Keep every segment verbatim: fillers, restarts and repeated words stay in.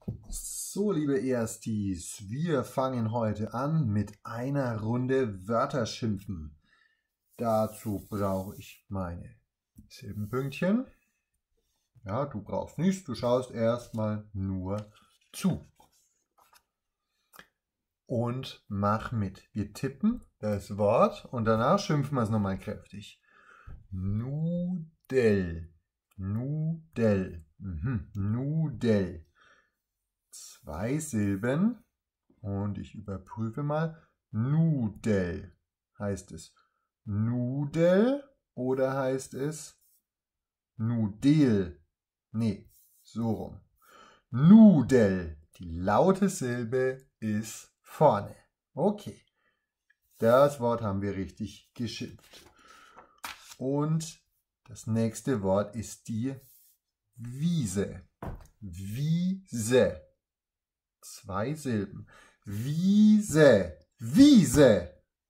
So, liebe Erstis, wir fangen heute an mit einer Runde Wörter schimpfen. Dazu brauche ich meine Silbenpünktchen. Ja, du brauchst nichts, du schaust erstmal nur zu. Und mach mit. Wir tippen das Wort und danach schimpfen wir es nochmal kräftig. Nudel. Nudel. Mhm. Nudel. Zwei Silben und ich überprüfe mal. Nudel. Heißt es Nudel oder heißt es Nudel? Nee, so rum. Nudel. Die laute Silbe ist vorne. Okay, das Wort haben wir richtig geschimpft. Und das nächste Wort ist die Wiese. Wiese. Zwei Silben. Wiese. Wiese.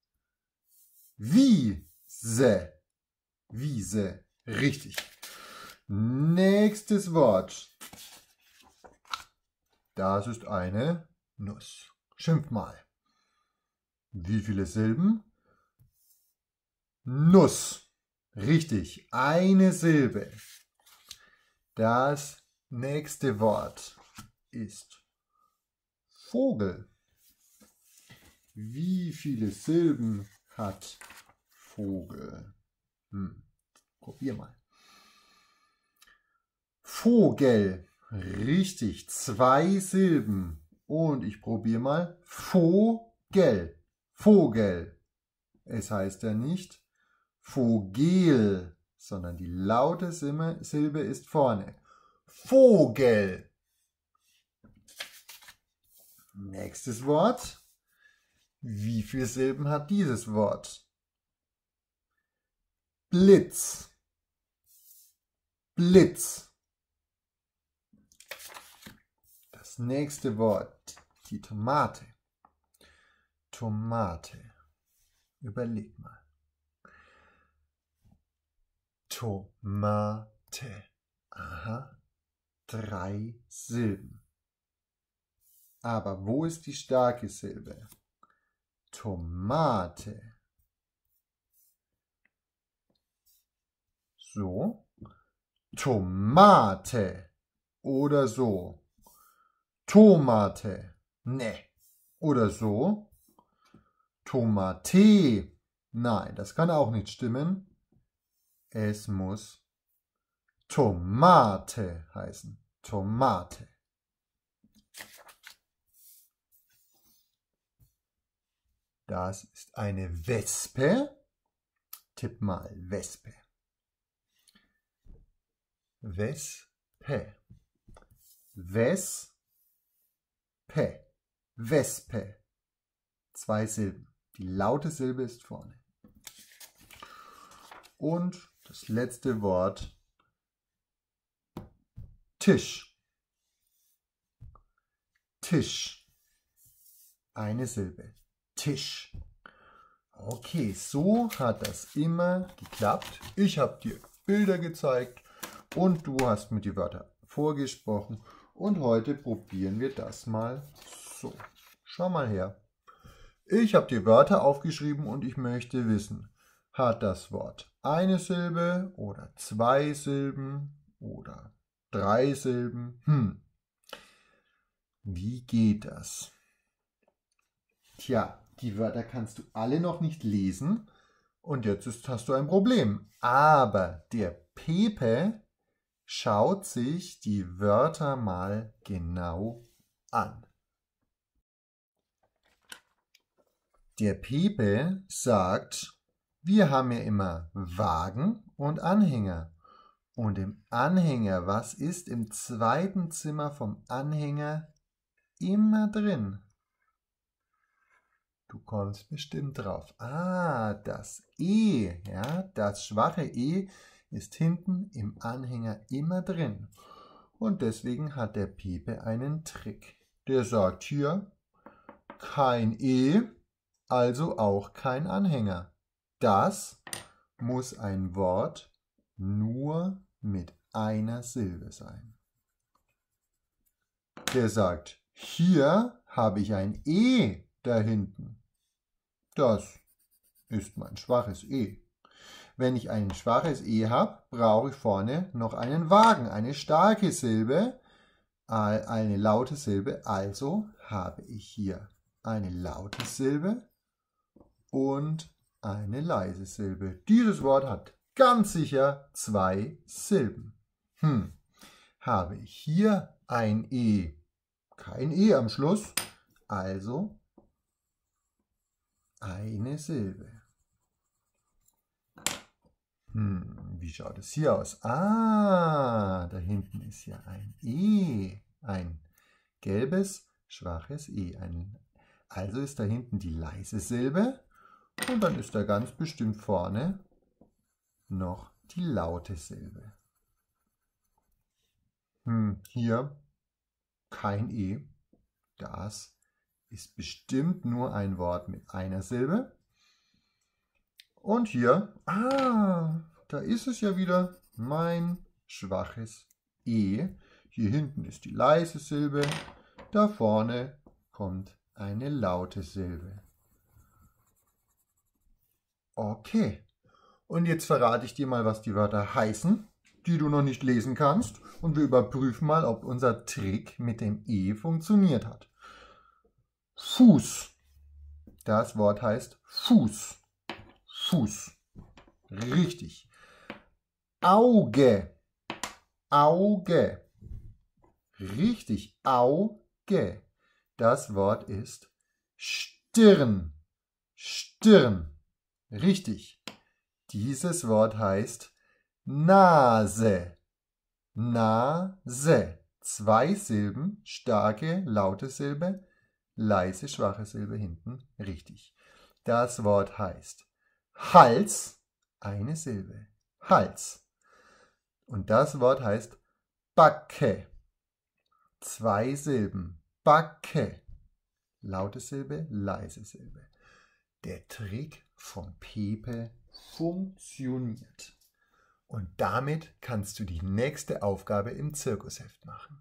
Wiese. Wiese. Richtig. Nächstes Wort. Das ist eine Nuss. Schimpf mal. Wie viele Silben? Nuss. Richtig. Eine Silbe. Das nächste Wort ist Vogel. Wie viele Silben hat Vogel? Hm. Probier mal. Vogel. Richtig. Zwei Silben. Und ich probiere mal. Vogel. Vogel. Es heißt ja nicht Vogel, sondern die laute Silbe ist vorne. Vogel. Nächstes Wort. Wie viele Silben hat dieses Wort? Blitz. Blitz. Das nächste Wort, die Tomate. Tomate. Überleg mal. Tomate. Aha. Drei Silben. Aber wo ist die starke Silbe? Tomate. So. Tomate. Oder so. Tomate. Ne. Oder so. Tomate. Nein, das kann auch nicht stimmen. Es muss Tomate heißen. Tomate. Das ist eine Wespe. Tipp mal Wespe. Wespe. Wespe. Wespe. Zwei Silben. Die laute Silbe ist vorne. Und das letzte Wort. Tisch. Tisch. Eine Silbe. Tisch. Okay, so hat das immer geklappt. Ich habe dir Bilder gezeigt und du hast mir die Wörter vorgesprochen. Und heute probieren wir das mal so. Schau mal her. Ich habe die Wörter aufgeschrieben und ich möchte wissen, hat das Wort eine Silbe oder zwei Silben oder drei Silben? Hm. Wie geht das? Tja, die Wörter kannst du alle noch nicht lesen und jetzt ist, hast du ein Problem. Aber der Pepe schaut sich die Wörter mal genau an. Der Pepe sagt, wir haben ja immer Wagen und Anhänger. Und im Anhänger, was ist im zweiten Zimmer vom Anhänger immer drin? Du kommst bestimmt drauf. Ah, das E, ja, das schwache E ist hinten im Anhänger immer drin. Und deswegen hat der Pepe einen Trick. Der sagt hier, kein E, also auch kein Anhänger. Das muss ein Wort nur mit einer Silbe sein. Der sagt, hier habe ich ein E da hinten. Das ist mein schwaches E. Wenn ich ein schwaches E habe, brauche ich vorne noch einen Wagen, eine starke Silbe, eine laute Silbe. Also habe ich hier eine laute Silbe und eine leise Silbe. Dieses Wort hat ganz sicher zwei Silben. Hm. Habe ich hier ein E, kein E am Schluss, also eine Silbe. Hm, wie schaut es hier aus? Ah, da hinten ist ja ein E, ein gelbes, schwaches E. Ein, also ist da hinten die leise Silbe und dann ist da ganz bestimmt vorne noch die laute Silbe. Hm, hier kein E. Das ist bestimmt nur ein Wort mit einer Silbe. Und hier, ah, da ist es ja wieder, mein schwaches E. Hier hinten ist die leise Silbe, da vorne kommt eine laute Silbe. Okay, und jetzt verrate ich dir mal, was die Wörter heißen, die du noch nicht lesen kannst. Und wir überprüfen mal, ob unser Trick mit dem E funktioniert hat. Fuß. Das Wort heißt Fuß. Fuß. Richtig. Auge. Auge. Richtig. Auge. Das Wort ist Stirn. Stirn. Richtig. Dieses Wort heißt Nase. Nase. Zwei Silben, starke, laute Silbe, leise, schwache Silbe hinten. Richtig. Das Wort heißt Hals. Eine Silbe. Hals. Und das Wort heißt Backe. Zwei Silben. Backe. Laute Silbe, leise Silbe. Der Trick von Pepe funktioniert. Und damit kannst du die nächste Aufgabe im Zirkusheft machen.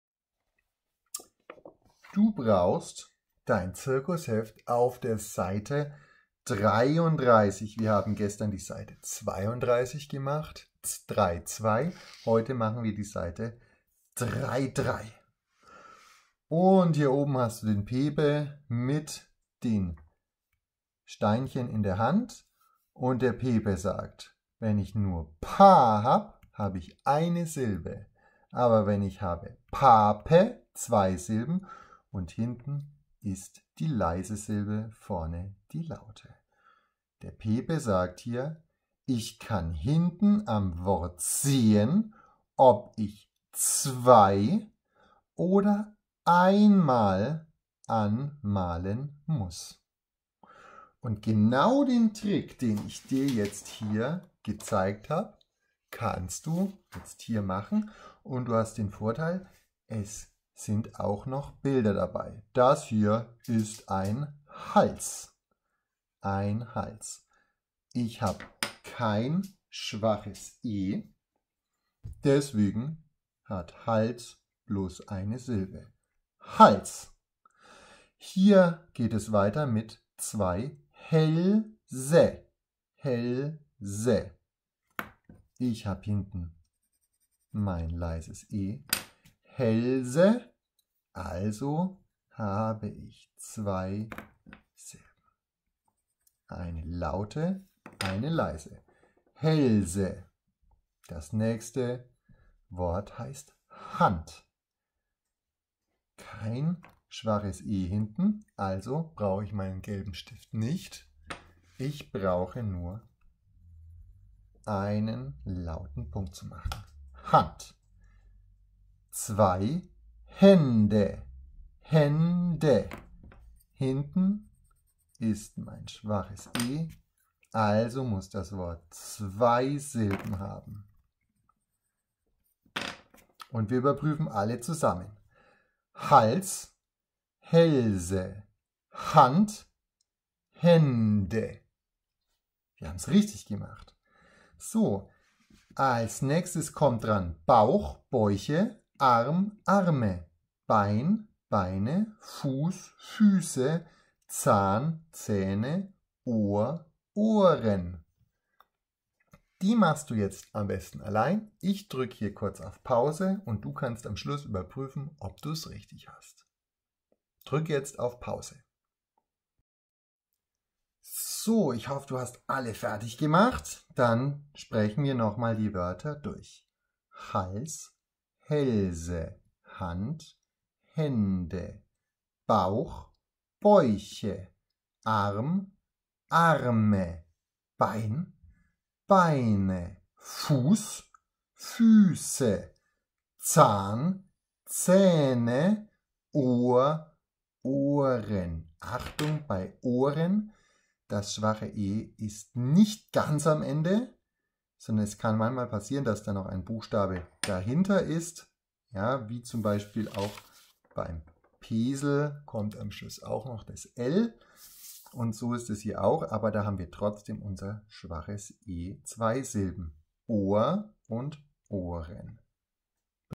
Du brauchst dein Zirkusheft auf der Seite dreiunddreißig. Wir haben gestern die Seite zweiunddreißig gemacht, drei Punkt zwei. Heute machen wir die Seite drei Punkt drei. Und hier oben hast du den Pepe mit den Steinchen in der Hand. Und der Pepe sagt, wenn ich nur Pa habe, habe ich eine Silbe. Aber wenn ich habe Pape, zwei Silben, und hinten ist die leise Silbe, vorne die laute. Der Pepe sagt hier, ich kann hinten am Wort sehen, ob ich zwei oder einmal anmalen muss. Und genau den Trick, den ich dir jetzt hier gezeigt habe, kannst du jetzt hier machen. Und du hast den Vorteil, es sind auch noch Bilder dabei. Das hier ist ein Hals. Ein Hals. Ich habe kein schwaches E, deswegen hat Hals bloß eine Silbe. Hals. Hier geht es weiter mit zwei Hälse. Hälse. Ich habe hinten mein leises E. Hälse. Also habe ich zwei Silben. Eine laute, eine leise. Hälse. Das nächste Wort heißt Hand. Kein schwaches E hinten, also brauche ich meinen gelben Stift nicht. Ich brauche nur einen lauten Punkt zu machen. Hand. Zwei Hände. Hände. Hinten ist mein schwaches E, also muss das Wort zwei Silben haben. Und wir überprüfen alle zusammen. Hals, Hälse, Hand, Hände. Wir haben es richtig gemacht. So, als nächstes kommt dran Bauch, Bäuche, Arm, Arme. Bein, Beine, Fuß, Füße, Zahn, Zähne, Ohr, Ohren. Die machst du jetzt am besten allein. Ich drücke hier kurz auf Pause und du kannst am Schluss überprüfen, ob du es richtig hast. Drück jetzt auf Pause. So, ich hoffe, du hast alle fertig gemacht. Dann sprechen wir nochmal die Wörter durch. Hals, Hälse, Hand, Hände, Bauch, Bäuche, Arm, Arme, Bein, Beine, Fuß, Füße, Zahn, Zähne, Ohr, Ohren. Achtung bei Ohren, das schwache E ist nicht ganz am Ende, sondern es kann manchmal passieren, dass da noch ein Buchstabe dahinter ist. Ja, wie zum Beispiel auch beim Pesel kommt am Schluss auch noch das L. Und so ist es hier auch, aber da haben wir trotzdem unser schwaches E, zwei Silben. Ohr und Ohren.